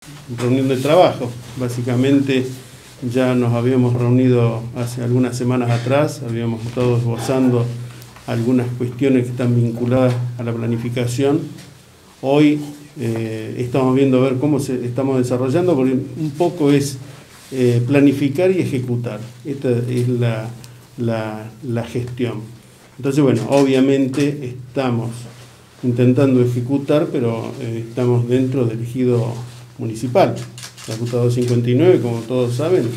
reunión de trabajo. Básicamente ya nos habíamos reunido hace algunas semanas atrás, habíamos estado esbozando algunas cuestiones que están vinculadas a la planificación. Hoy estamos viendo a ver cómo estamos desarrollando, porque un poco es planificar y ejecutar. Esta es la gestión. Entonces, bueno, obviamente estamos intentando ejecutar, pero estamos dentro del ejido municipal. La ruta 259, como todos saben,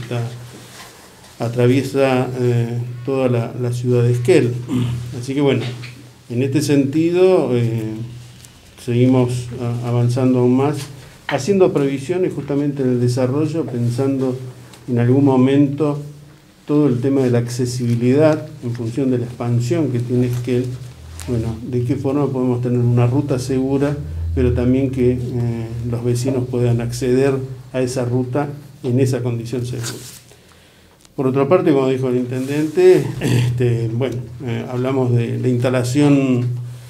atraviesa toda la ciudad de Esquel. Así que bueno, en este sentido seguimos avanzando aún más, haciendo previsiones justamente en el desarrollo, pensando en algún momento todo el tema de la accesibilidad en función de la expansión que tiene Esquel. Bueno, de qué forma podemos tener una ruta segura, pero también que los vecinos puedan acceder a esa ruta en esa condición segura. Por otra parte, como dijo el intendente, hablamos de la instalación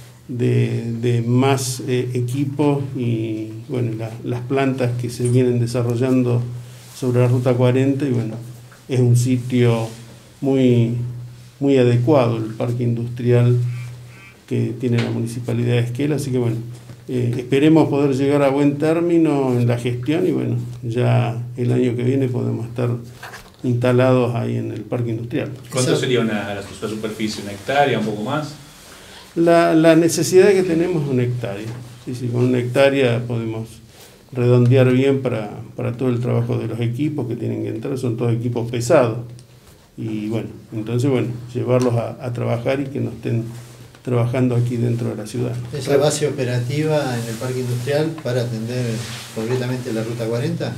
de más equipos y bueno, las plantas que se vienen desarrollando sobre la ruta 40, y bueno, es un sitio muy adecuado el parque industrial que tiene la Municipalidad de Esquel, así que bueno, esperemos poder llegar a buen término en la gestión y bueno, ya el año que viene podemos estar instalados ahí en el parque industrial. ¿Cuánto sería la superficie? ¿Una hectárea, un poco más? La necesidad que tenemos es 1 hectárea. Sí, con 1 hectárea podemos redondear bien para todo el trabajo de los equipos que tienen que entrar, son todos equipos pesados. Y bueno, entonces bueno, llevarlos a trabajar y que no estén trabajando aquí dentro de la ciudad. ¿Es la base operativa en el parque industrial para atender concretamente la ruta 40?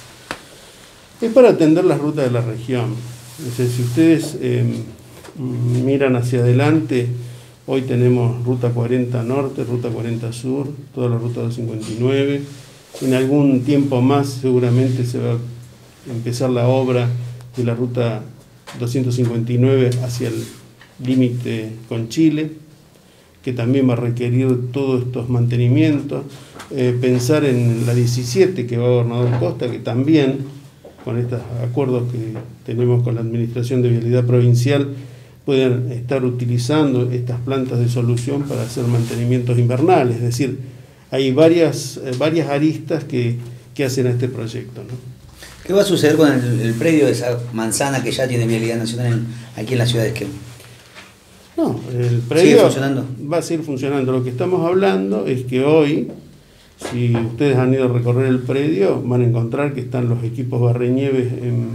Es para atender las rutas de la región. O sea, si ustedes miran hacia adelante, hoy tenemos ruta 40 norte, ruta 40 sur, toda la ruta 259. En algún tiempo más seguramente se va a empezar la obra de la ruta 259 hacia el límite con Chile, que también va a requerir todos estos mantenimientos. Pensar en la 17 que va a Gobernador Costa, que también, con estos acuerdos que tenemos con la Administración de Vialidad Provincial, pueden estar utilizando estas plantas de solución para hacer mantenimientos invernales. Es decir, hay varias aristas que hacen a este proyecto, ¿no? ¿Qué va a suceder con el predio de esa manzana que ya tiene Vialidad Nacional aquí en la ciudad de Esquel? No, el predio va a seguir funcionando. Lo que estamos hablando es que hoy, si ustedes han ido a recorrer el predio, van a encontrar que están los equipos barrenieves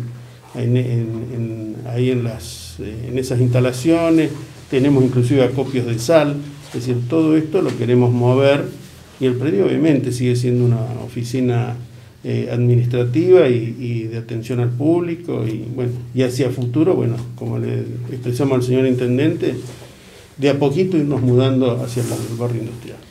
ahí en esas instalaciones. Tenemos inclusive acopios de sal. Es decir, todo esto lo queremos mover y el predio obviamente sigue siendo una oficina administrativa y de atención al público y hacia futuro, bueno, como le expresamos al señor intendente, de a poquito irnos mudando hacia el barrio industrial.